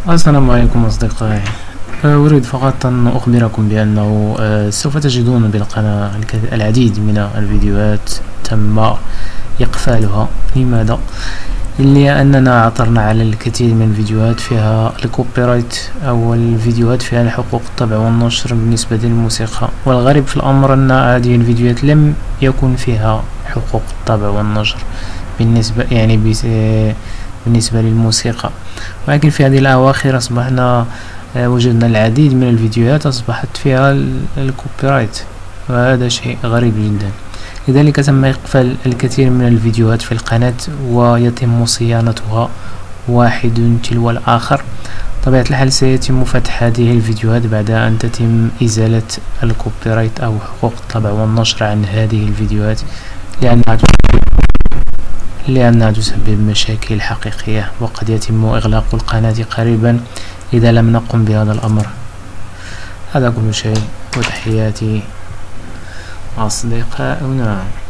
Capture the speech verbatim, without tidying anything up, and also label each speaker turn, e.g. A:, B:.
A: السلام عليكم أصدقائي. أريد فقط أن أخبركم بأنه سوف تجدون بالقناة العديد من الفيديوهات تم إقفالها. لماذا؟ لأننا عثرنا على الكثير من الفيديوهات فيها الكوبيرايت أو الفيديوهات فيها حقوق الطبع والنشر بالنسبة للموسيقى، والغريب في الأمر أن هذه الفيديوهات لم يكن فيها حقوق الطبع والنشر بالنسبة يعني بالنسبة للموسيقى. ولكن في هذه الأواخر أصبحنا وجدنا العديد من الفيديوهات أصبحت فيها الكوبيرايت، وهذا شيء غريب جدا. لذلك تم إقفال الكثير من الفيديوهات في القناة ويتم صيانتها واحد تلو الآخر. طبيعة الحال سيتم فتح هذه الفيديوهات بعد أن تتم إزالة الكوبيرايت أو حقوق الطبع والنشر عن هذه الفيديوهات، لأنها لأنها تسبب مشاكل حقيقية، وقد يتم إغلاق القناة قريبا إذا لم نقم بهذا الأمر. هذا كل شيء، وتحياتي أصدقاؤنا.